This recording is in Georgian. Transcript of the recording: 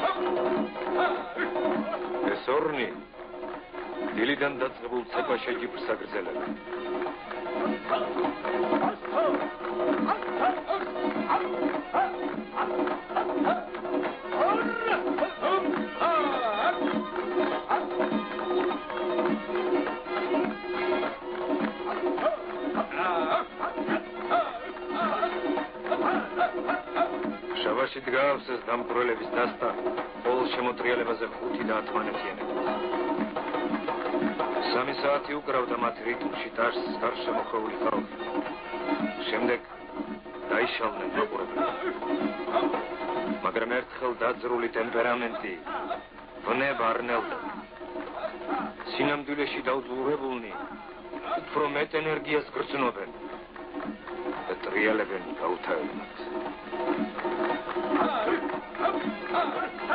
ეს ორნი დილიდან დაწყებულ ცეკვაში ჯიფრს აგრძელებენ. შავაში დგავს ეს დამკვირვებლების დასტა ყოველ შემოტრიალებაზე 5 და 10 მანეთიანებას. 3 საათი უკრავდა მათ რიტმში ტაშს გარშემოხვეული ხალხი. შემდეგ დაიშალნენ მაყურებლები. მაგრამ ერთხელ დაძრული ტემპერამენტი ბნება არ ნელდა. სინამდვილეში დაუძლურებულნი უფრო მეტ ენერგიას გრძნობენ და ტრიალებენ გაუთავებად.